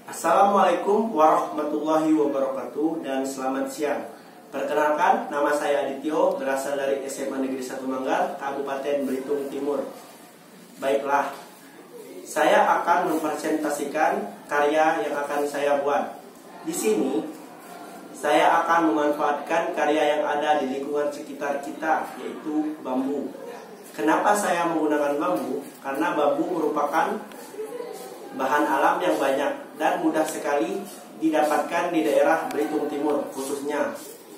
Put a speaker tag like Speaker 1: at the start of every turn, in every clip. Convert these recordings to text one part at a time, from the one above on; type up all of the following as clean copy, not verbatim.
Speaker 1: Assalamualaikum warahmatullahi wabarakatuh dan selamat siang. Perkenalkan, nama saya Adityo, berasal dari SMA Negeri 1 Manggar, Kabupaten Belitung Timur. Baiklah, saya akan mempresentasikan karya yang akan saya buat. Di sini, saya akan memanfaatkan karya yang ada di lingkungan sekitar kita, yaitu bambu. Kenapa saya menggunakan bambu? Karena bambu merupakan bahan alam yang banyak dan mudah sekali didapatkan di daerah Belitung Timur khususnya.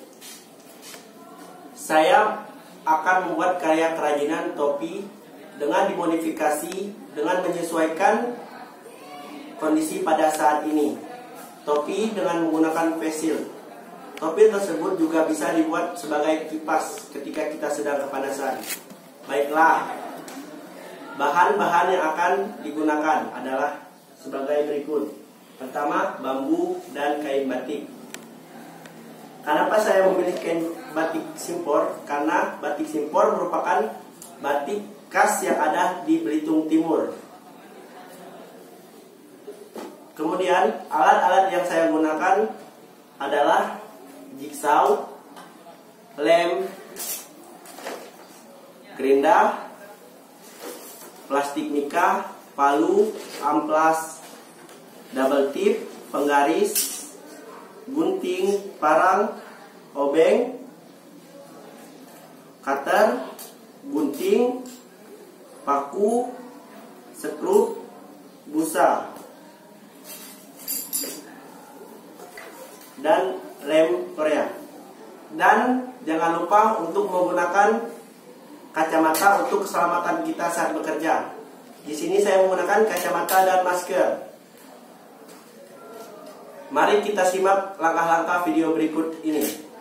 Speaker 1: Saya akan membuat karya kerajinan topi dengan dimodifikasi dengan menyesuaikan kondisi pada saat ini. Topi dengan menggunakan face shield. Topi tersebut juga bisa dibuat sebagai kipas ketika kita sedang kepanasan. Baiklah, bahan-bahan yang akan digunakan adalah sebagai berikut. Pertama, bambu dan kain batik. Kenapa saya memilih kain batik simpor? Karena batik simpor merupakan batik khas yang ada di Belitung Timur. Kemudian, alat-alat yang saya gunakan adalah jigsaw, lem, gerinda, plastik mika, palu, amplas, double tip, penggaris, gunting, parang, obeng, cutter, gunting, paku, skrup, busa, dan lem Korea. Dan jangan lupa untuk menggunakan kacamata untuk keselamatan kita saat bekerja. Di sini saya menggunakan kacamata dan masker. Mari kita simak langkah-langkah video berikut ini.